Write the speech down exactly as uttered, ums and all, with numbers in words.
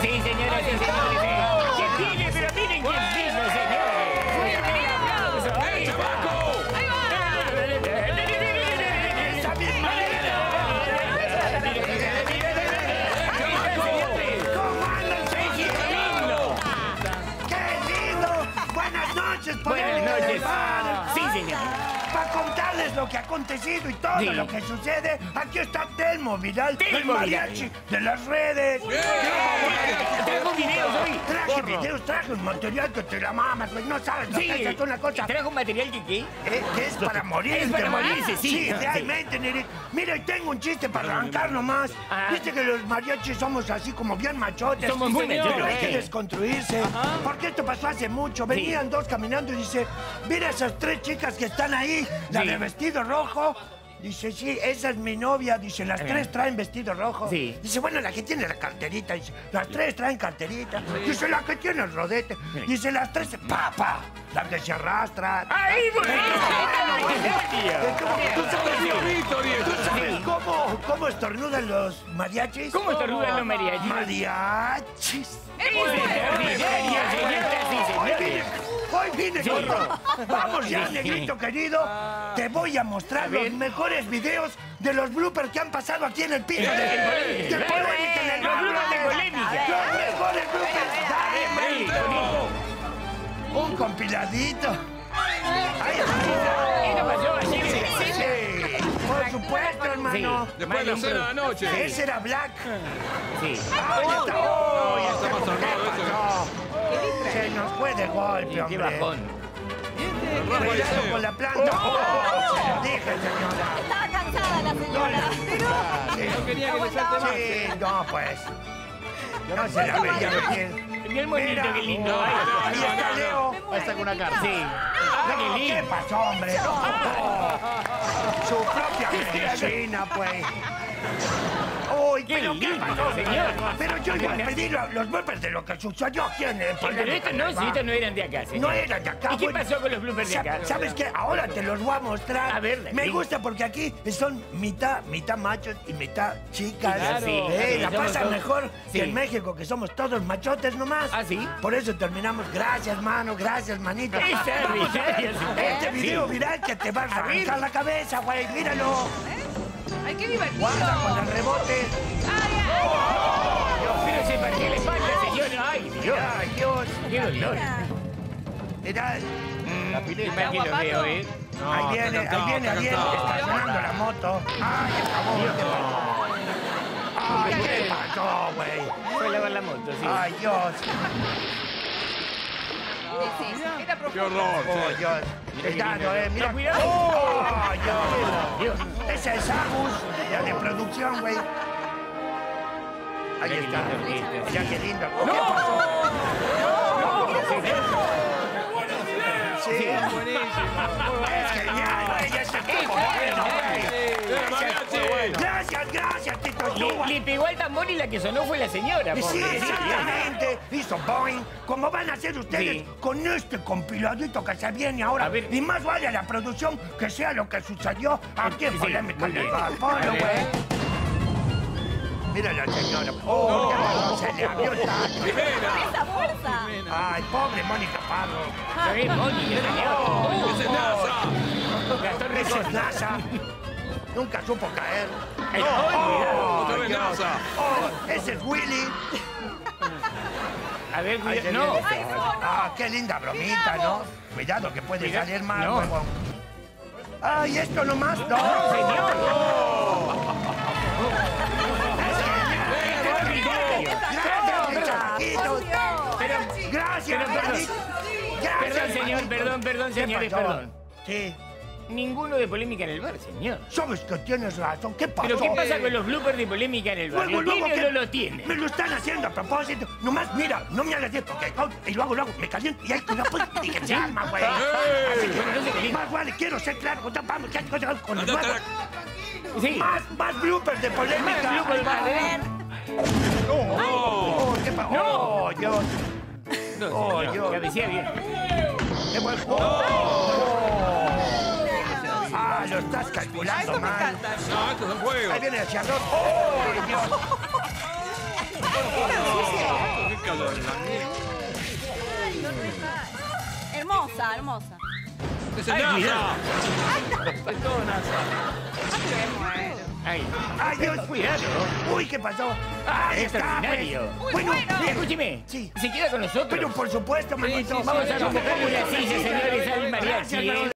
Sí, señoras y señores. ¿Quién viene? Pero miren quién vino, señores. ¡Fuerte el aplauso! ¡Ahí va! ¡Ahí va! ¡Esa misma! ¿Cómo andan, señor? ¡Qué lindo! buenas noches, Buenas noches. Sí, señor. Para contarles lo que ha acontecido y todo Sí. lo que sucede, aquí está Telmo Vidal, el Telmo mariachi de las redes. Traigo videos hoy. Traje videos, traje un material que te la mamas, güey. No sabes lo Sí. que es una cosa. ¿Trajo un material que qué? Eh, que es para morir. Es para morirse, sí. Sí, realmente, Neri. Mira, y tengo un chiste para arrancar nomás. Ah. Viste que los mariachis somos así como bien machotes. Somos muy Pero machotes. hay que desconstruirse. Porque esto pasó hace mucho. Venían dos caminando y dice, mira esas tres chicas que están ahí. La Sí. de vestido rojo. Dice, sí, esa es mi novia. Dice, las Eh. tres traen vestido rojo. Sí. Dice, bueno, la que tiene la carterita. Dice, las tres traen carterita. Dice, la que tiene el rodete. Dice, las tres, papá, la que se arrastra. ¡Ahí, bueno! ¿Tú sabes, ¿Tú sabes cómo, cómo estornudan los mariachis? ¿Cómo estornudan los mariachis? Mariachis. Hoy vine, hoy vine con todo. Vamos ya, negrito querido. Te voy a mostrar los mejores videos de los bloopers que han pasado aquí en el piso. De, de polémica en el Los bloopers de polémica. Los mejores bloopers. Dale, Ahí, manito. Un compiladito. Ahí está. ¿Qué pasó ayer? Sí, por supuesto, hermano. Después de la cena de la noche. Ese era Black. Sí. ¡Ay, está! ¡Oh, ya está más ¿Qué armado pasó? Se nos fue de golpe, Qué hombre. bajón. Cuidado con la planta. Oh, se lo dije, señora. Estaba cansada la señora. Pero No quería que le salte más. Sí, no, pues. No se la veía bien. Mira el monito, Mira. qué lindo. Ahí está Leo. Ahí está con una carta. Sí. Ah, No, qué ¿qué lindo. pasó, hombre? No. Su propia medicina, pues. Uy, Qué pero ¿qué lindo, pasó, señor? Pero yo iba a pedir lo- los bloopers de lo que sucedió aquí en el Pero estos no, si estos no eran de acá, señor. No eran de acá. ¿Y qué bueno. pasó con los bloopers de acá? Sa- ¿Sabes qué? Ahora te los voy a mostrar. A ver, Me sí. gusta porque aquí son mitad, mitad machos y mitad chicas. Claro, Eh, sí, la somos pasan todos- mejor sí. que en México, que somos todos machotes nomás. ¿Ah, sí? Por eso terminamos. Gracias, mano. Gracias, manito. Esa Vamos a ver risa, este sí. video viral que te va a A ver. arrancar la cabeza, güey. Míralo. ¡ay, qué divertido! Guarda con el rebote. Pero se partió la espalda, señor. Ay, Dios. Ay, Dios. Qué dolor. Mirá. La pileta que lo veo, ¿eh? Ahí viene, ahí viene, ahí viene. Estacionando la moto. Ay, acabó. Ay, ¿qué pasó, güey? Fue a lavar la moto, sí. Ay, Dios. Sí, sí, era Qué profundo. horror. Oh, Dios. Cuidado, eh. Mira. No, cuidado. Oh, Dios. Dios. Esa es Agus, la de producción, güey. Ahí Mira qué está. lindo que está. Mira qué lindo. ¿Qué pasó? Sí. Es genial, güey. Ese estuvo bueno, güey. mariachi! Gracias, gracias, Tito Le, Yuba. le pegó al tambor y la que sonó fue la señora. Sí, pobre. exactamente. Hizo Boeing. Como van a hacer ustedes Sí. con este compiladito que se viene ahora. A ver. Y más vale a la producción que sea lo que sucedió aquí en Sí, Polémica muy bien. Legal. Ponlo, A ver. güey. Mira la señora. Oh, qué pasó, se le abrió el tacho. Jimena. ¡Esa fuerza! Ay, pobre Mónica Parro. Está bien, Moni, qué señor. Ese es NASA. Gastón Ese es Recosta. NASA. Nunca supo caer. Ay, Oh, Otra vez Dios. NASA. Oh, ese es Willy. A ver, Ahí cuidado. se No. viene. Ah, qué linda bromita, ¿no? Cuidado que puede Cuidado. salir mal, No. huevón. Ay, esto nomás. No, Señor. Gracias, chiquitos. Pero, Gracias, Pero, perdón. Manito. Gracias, perdón, señor, Manito. perdón, perdón, ¿Qué señores, pasó? perdón. Sí. Ninguno de polémica en el bar, señor. Sabes que tienes razón. ¿Qué pasó? Pero ¿qué pasa con los bloopers de polémica en el bar? Luego, ¿Lo luego, tiene o ¿qué? no lo tiene? Me lo están haciendo a propósito. Nomás, mira, no me hagas esto, porque y lo hago, lo hago, me caliento y ahí que no puedo y que se arma, güey. Así que, Bueno, no se calienta. más vale, quiero ser claro, con- vamos, ¿qué cosa con el Andate a nuevo? la- Sí. Más, más bloopers de polémica. Más bloopers, Ahí va. a ver. Oh, ¿qué pasó? Oh, Dios. No, Oh, señor, Dios. cabecea bien. Qué buen- Oh. Ah, lo estás calculando mal. No, estos son juegos. Ahí viene hacia dos. ¡Oh, Dios! lo de la nieve. Ay, no te pasa. Hermosa, hermosa. ¡Es el Ay, NASA! cuidado. Es todo NASA. Me muero. Ay, ¡Ay, Dios! cuidado. Uy, ¿qué pasó? Ah, Ahí es está, extraordinario. pues. Muy Bueno, bueno. Escúcheme. Sí. ¿Se queda con nosotros? Pero por supuesto, me Sí, mató. sí, Vamos a sí, convocarle una sí, silla, sí, señores, sí, al sí, mariachi. gracias, ¿eh?